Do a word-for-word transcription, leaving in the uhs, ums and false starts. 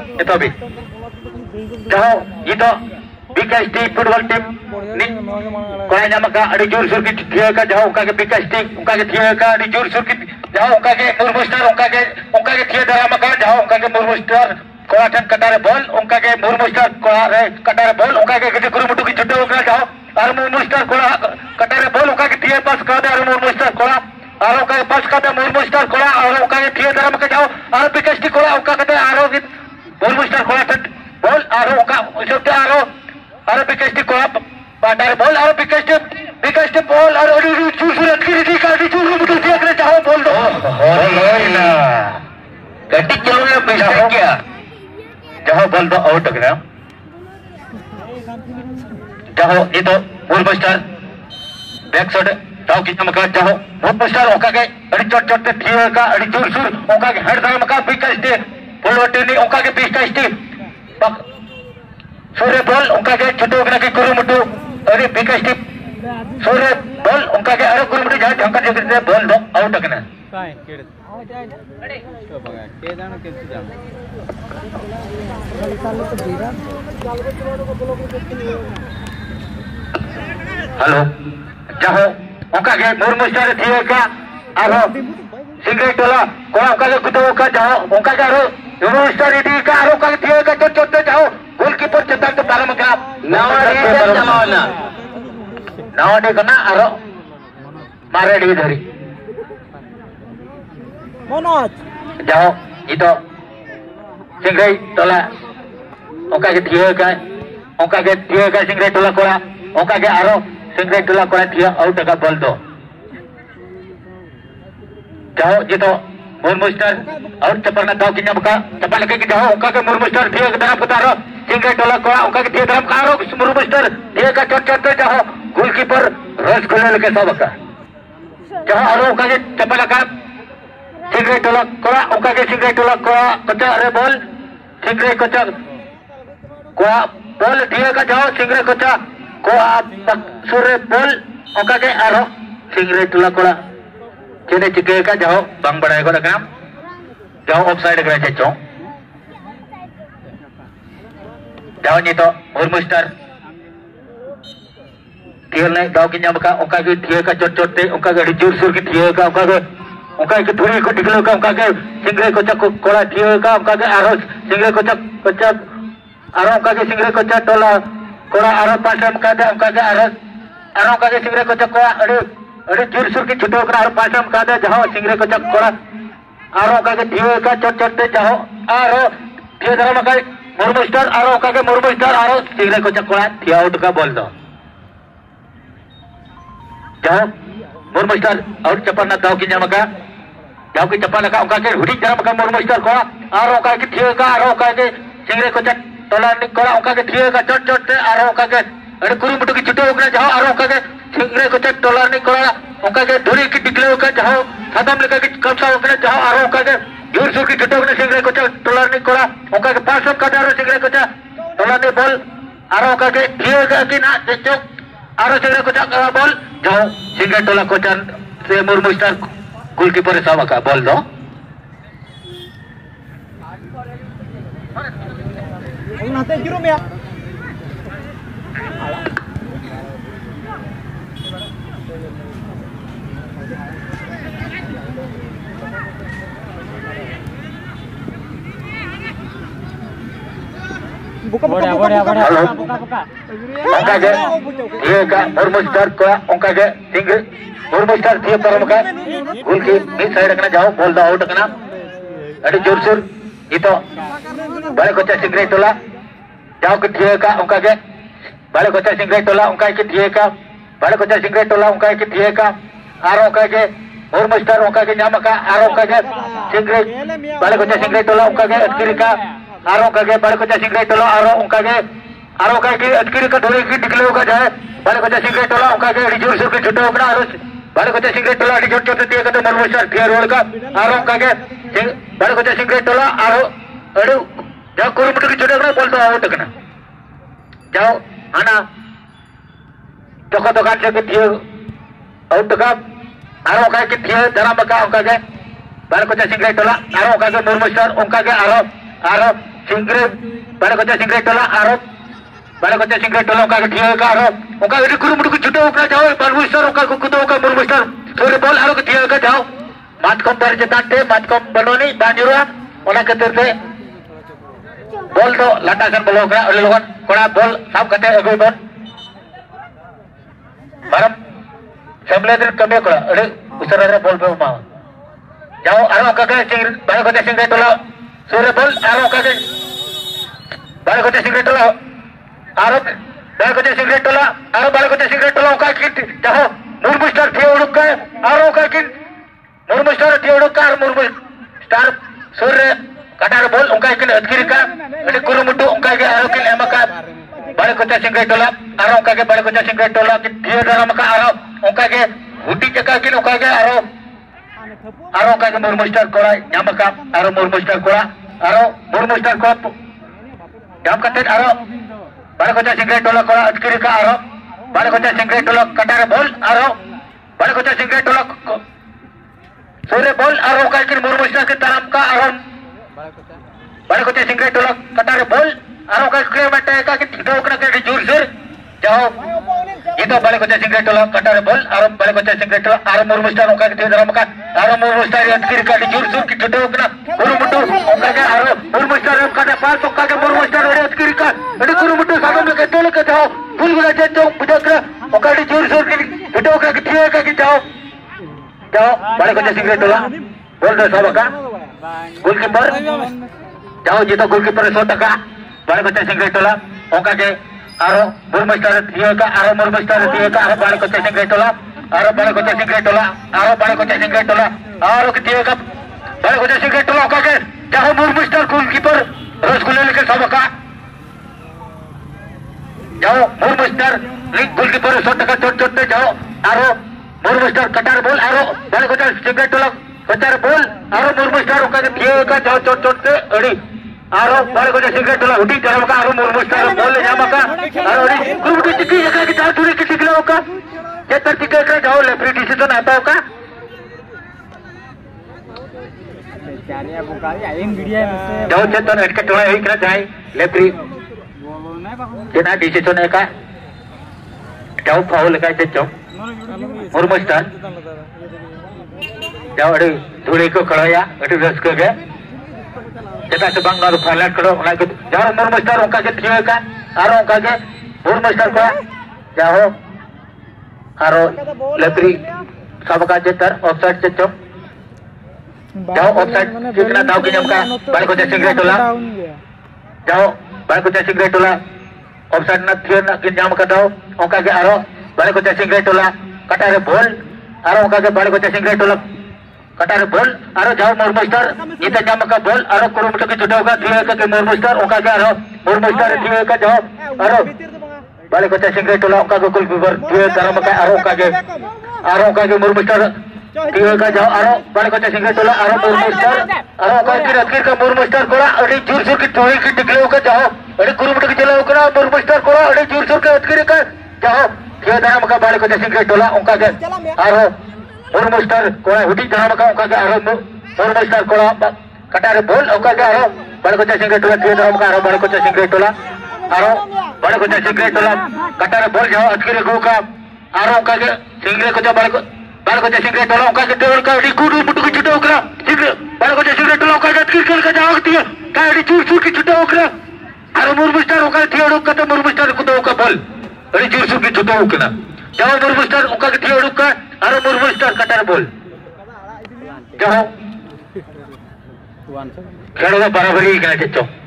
itu bi jauh itu Vikas T football team ni korai nama ka adi jur sur ki dia ka jauh ka ke Vikas T uka ke dia ka adi jur sur ki jauh ka ke Murmu Star uka ke uka ke dia dalam ka jauh ka ke Murmu Star korai tan katare ball uka ke Murmu Star korai katare ball uka ke ke guru mutu ki chutte uka jauh ar Murmu Star korai katare ball uka ke dia pas ka ar Murmu Star korai ar uka ke pas ka Murmu Star korai ar uka ke dia dalam ka jauh ar Vikas T korai uka ke ar Murmu Star korai tan ball ar uka chutte ar Aro Vikas T kola pandar ball aro Vikas T Vikas T ball aro adi susuran kiri di kaki juru betul dia kena jauh ball do. Oh loina. Gadi jalurnya mistake क्या? Jauh ball do out kena. Jauh itu Murmu Star back side jauh kita maka jauh Murmu Star oka ke adi chot chot dia ka adi jur sur oka ke head dalam maka Vikas T ball ini oka ke Vikas T Surya ball उनका के छोटे उनका के गुरु मुट्टू अरे Vikas T सूर्य ball उनका के अरे गुरु मुट्टू जहाँ ढंका जगह बॉल दो आउट अकना काय केड तो बघा के जाना के जाना हेलो जहाँ उनका के Murmu Star थिए का आरो सिगरेट वाला कोई उनका के कुत्तों का जहाँ उनका के आरो Murmu Star इडी का आरो का थिए का छोटे छोटे जहाँ goalkeeper cetak ke dalam ke nowadays zamana nowadays kena aro mare di dari Manoj jauh itu singrai tola oka ke dia ka oka ke dia ka singrai tola kola oka ke aro singrai tola kola dia out ka ball do jauh itu Murmu Star out cepat nak tahu kinya buka cepat lagi ke jauh oka ke Murmu Star dia ke dalam petaro singrai tola kola uka ke dia dalam karo Murmu Star dia ka chot chot jauh goalkeeper rush kolal ke sabaka jauh aro uka ke cepat lagi singrai tola kola uka ke singrai tola kola kocak re ball singrai kocak kola ball dia ka jauh singrai kocak kola sore ball uka ke aro singrai tola kola cene cike ka jauh bang badai ko dakam jauh offside kena cecong jauh ni to Murmu Star dia naik jauh kinya baka uka ke dia ka chot chot te uka ke jur sur ke dia ka uka ke uka ke dhuri ko diklo ka uka ke singrai kocak kola dia ka uka ke aro singrai kocak kocak aro uka ke singrai kocak tola kola aro pasam ka da uka ke aro aro uka ke singrai kocak kola ade ade jur sur ke chuto ka aro pasam ka da jauh singrai kocak kola aro uka ke dia ka chot chot te jauh aro dia dalam ka Murmu Star aro uka ke Murmu Star aro singrai kocak kola dia out ka ball do jauh Murmu Star out cepat nak tahu kinya maka jauh ke cepat nak uka ke hudi dalam ka Murmu Star kola aro uka ke dia ka aro uka ke singrai kocak tola ni kola uka ke dia ka chot chot te aro uka ke ade guru mutu ki chuto ukna jauh aro uka ke singrai kocak tola ni kola uka ke dhuri ki diklo ka jauh sadam leka ki kapsa ukna jauh aro uka ke jur sur ki chuto ukna singrai kocak tola ni kola uka ke pasam ka aro singrai kocak tola ni ball aro uka ke dia ka ki na cecok aro singrai kocak ball jauh singrai tola kocak se Murmu Star goalkeeper sama ka ball do nanti jurum ya buka buka buka buka buka buka ongka ke dia ka Murmu Star ko ongka ke singrai Murmu Star dia param ka goalkeeper mid side kena jauh ball do out kena ade jor sur itu balik kocak singrai tola jauh ke dia ka ongka ke balik kocak singrai tola ongka ke dia ka balik kocak singrai tola ongka ke dia ka aro ongka ke Murmu Star ongka ke nyama ka aro ongka ke singrai balik kocak singrai tola ongka ke kiri ka aro ongka ke balik kocak singrai tola aro ongka ke aro ongka ke kiri ka dhuri ki diklo ka jae balik kocak singrai tola ongka ke rijur sur ki chuto ukna aro balik kocak singrai tola di chot chot dia ka Murmu Star dia roll ka aro ongka ke balik kocak singrai tola aro adu jauh guru mutu ki chuto ukna ball do out kena jauh ana joko dokan se ke dia out ka aro ongka ke dia dalam ka ongka ke balik kocak singrai tola aro ongka ke Murmu Star ongka ke aro aro Singre balik kota Singre tola Arab balik kota Singre tola ka dia ka Arab oka ini guru mudu juta oka jauh balwisar oka kudu oka murmustar sore bol Arab dia ka jauh matkom dari jetante matkom banoni banjura ona keterte bol do latakan boloka oleh lokan kona bol sab kate agoi bon maram sembilan kami kora oleh usara bol pe mau jauh Arab ka ke balik kota Singre tola sore bol Arab ka balik kota Singre tola Arab balik kota Singre tola Arab balik kota Singre tola ka kit jauh murmustar dia uduk ka Arab ka kit murmustar dia uduk ka murmustar sore katar bol ongkai kin adkiri ka ade guru mudu ongkai ke Arab kin emaka balik kota Singre tola Arab ka ke balik kota Singre tola ki dia dalam ka Arab ongkai ke huti jaka kin ongkai ke Arab Arab ka ke murmustar kora nyamaka Arab murmustar kora Arab murmustar kora jam katet Arab balik kota Singre tola kora adkiri ka Arab balik kota Singre tola katar bol Arab balik kota Singre tola sore bol Arab ka kin murmustar ke dalam ka Arab balik kota Singre tola katar bol Arab ka ke mata ka ki dau kena ke jur jur jauh itu balik kota Singre tola katar bol Arab balik kota Singre tola Arab murmustar ka ke dalam ka Arab murmustar adkiri ka di jur jur ki dau kena guru mudu ka ke Arab murmustar ka ke pas ka ke murmustar adkiri ka ade guru mudu sabam ke tole ke jauh bul gula jauh budakra ka di jur jur ki dau ka ki dia ka ki jauh jauh balik kota Singre tola bol do sabaka goalkeeper jauh jito goalkeeper sotaka balik kota Singre tola oka ke aro murmustar dia ka aro murmustar dia ka aro balik kota Singre tola aro balik kota Singre tola aro balik kota Singre tola aro ke dia ka balik kota Singre tola oka ke jauh murmustar goalkeeper rasgulle ke sabaka jauh murmustar lik goalkeeper sotaka chot chot jauh aro murmustar katar bol aro balik kota Singre tola katar bol aro murmustar oka ke dia ka jauh chot chot ke adi aro balik kota Singre tola uti dalam ka aro murmustar bol nyamaka aro adi guru ke tiki ka ke jauh turi ke tikla oka jetar tiga ka jauh referee decision apa oka Cari abu kali aing video mesti. jauh jetar ke tola ei kena jai referee jena decision eka jauh foul ka jauh murmustar jauh adi dhuri ko khalaya adi raska ke jeta sebang naru falat kalo ona ke jauh murmustar onka ke dia ka aro onka ke murmustar ko jauh aro referee sabaka jetar offside jauh jauh offside kena tahu ke nyamka balik kota Singre tola jauh balik kota Singre tola offside na thia na ke nyamka tahu onka ke aro balik kota Singre tola katar bol aro onka ke balik kota Singre tola katar bol aro jauh murmustar ita nyamka bol aro kuru mutu ke juda ka dia ka ke murmustar onka ke aro murmustar dia ka jauh aro balik kota Singre tola onka ke goalkeeper dia dalam ka aro onka ke aro onka ke murmustar dia ka jauh aro balik kota Singre tola aro murmustar aro onka ke akhir ka murmustar kora adi jur jur ke dhoi ke tiklo ka jauh adi kuru mutu ke jelo kora murmustar kora adi jur jur ke akhir ka jauh dia dalam ka balik kota Singre tola onka ke aro murmustar kora huti dalam ka onka ke aro murmustar kora katar bol onka ke aro balik kota Singre tola dia dalam ka aro balik kota Singre tola aro balik kota Singre tola katar bol jauh akhir go ka aro onka ke Singre kota balik balik kota Singre tola onka ke dor ka di kudu mutu ke juda okra Singre balik kota Singre tola onka ke akhir ka jauh dia ka di jur jur ke juda okra aro murmustar onka dia ro ka murmustar kudu ka bol adi jur jur ke juda okna jauh murmustar onka ke dia ro ka aro murmustar katar bol jauh खेल बराबरी